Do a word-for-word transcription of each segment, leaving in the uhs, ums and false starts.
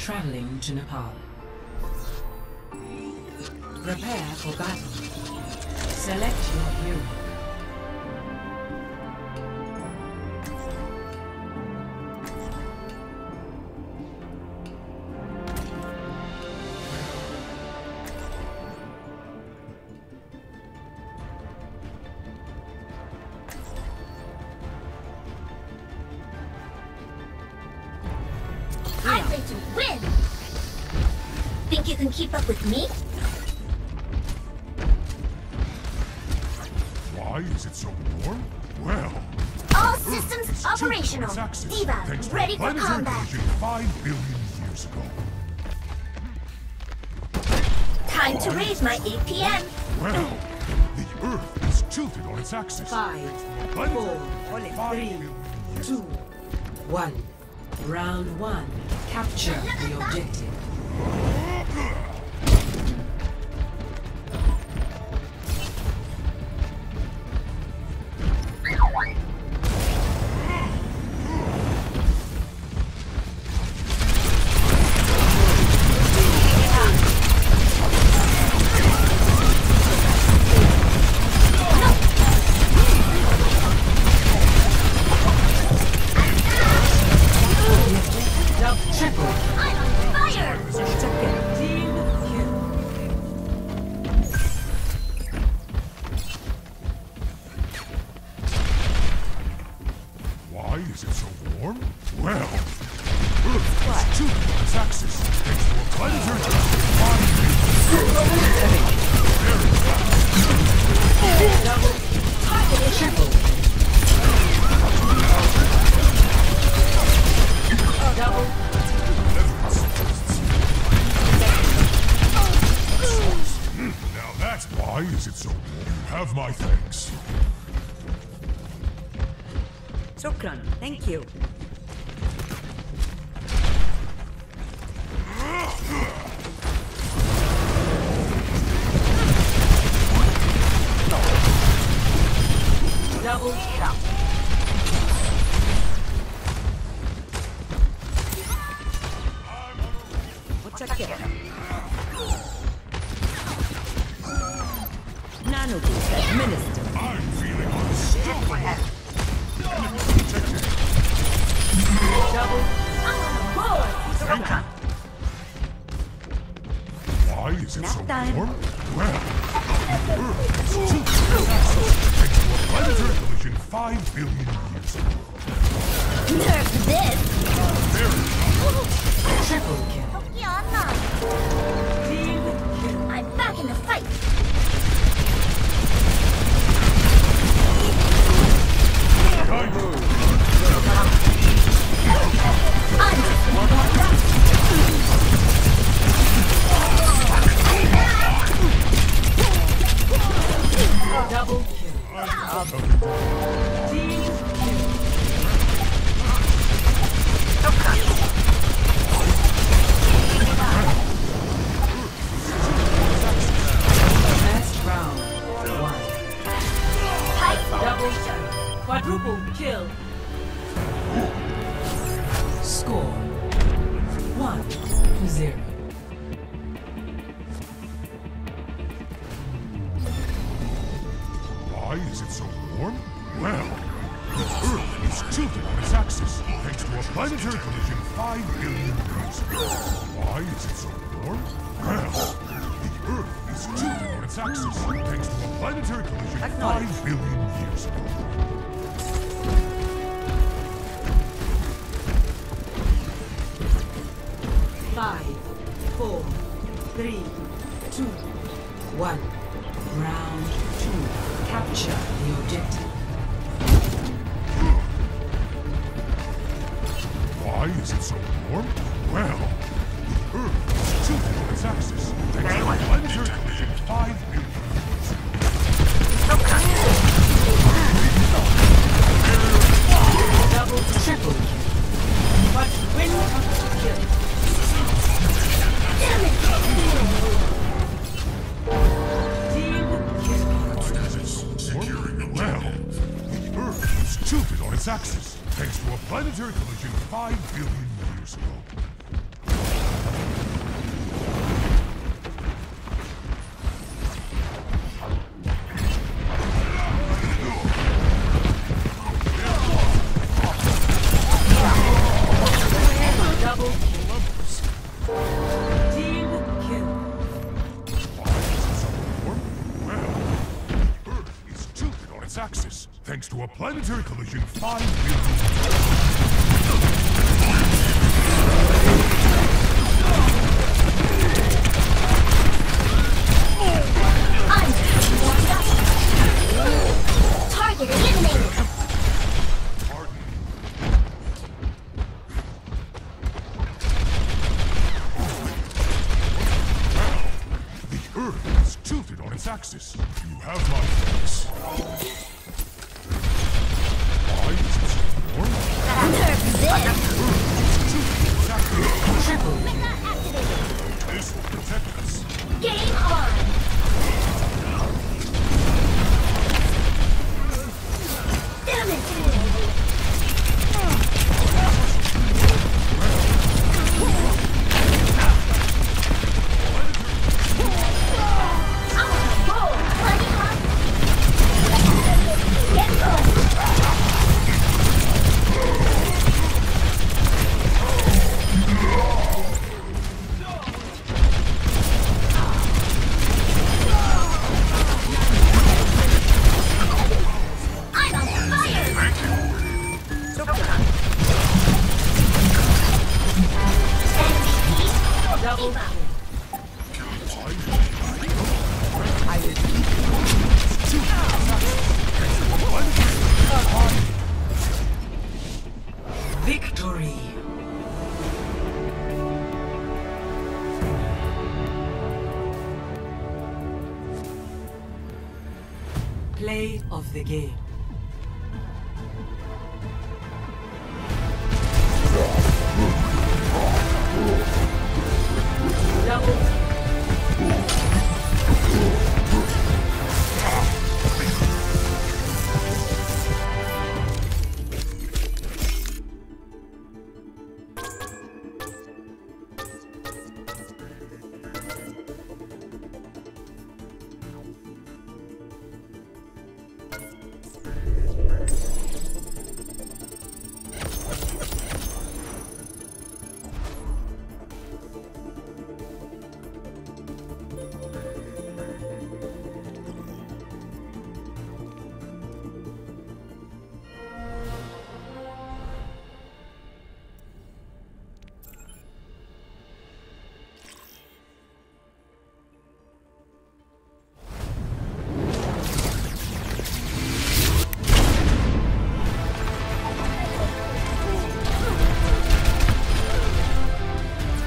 Traveling to Nepal. Prepare for battle. Select your hero. I'm ready to win! Think you can keep up with me? Why is it so warm? Well... All systems operational! Diva, ready for combat! Five billion years ago. Time to raise my A P M! Well, the Earth is tilted on its axis. Five, Planetary- four, Five three, billion years two, ago. one. Round one. Capture the objective. Why is it so warm? Well, Earth is tilted on its axis thanks to a planetary five Very fast. Double. Triple. Double. Now that's why is it so warm. You have my thanks. Shukran, thank you. Double shot. Mutchakera. Nano boost administered. I'm feeling unstoppable. Double. Shukran. Why is it Nap so time. warm? Well, Earth is tilted on its axis thanks to a planetary collision five billion years ago. Nerf this! Very Triple kill. Team I'm back in the fight! double kill. Team kill. Best round one. Double quadruple kill. Score one to zero. Why is it so warm? Well, the Earth is tilted on its axis thanks to a planetary collision five billion years ago. Why is it so warm? Well, the Earth is tilted on its axis thanks to a planetary collision five billion years ago. Five, four, three, two, one. Round two. Capture the objective. Why is it so warm? Well, the Earth is tilted on its axis thanks to a planetary collision five billion years ago. Double, triple kill. But when it comes to kill, Damn it! team kill. Well, the Earth is tilted on its axis thanks to a planetary collision five billion years ago. to a planetary collision five billion. Target eliminated. Pardon. The Earth is tilted on its axis. You have my thanks. Why is it so warm? Triple. This will protect us. Game on. Demonstrated. I'm on a roll. Plenty hot. Get going. I'm on fire. Shukran. Double. I will keep Victory. Play of the game.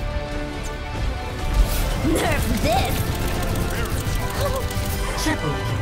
Nerf this. Triple.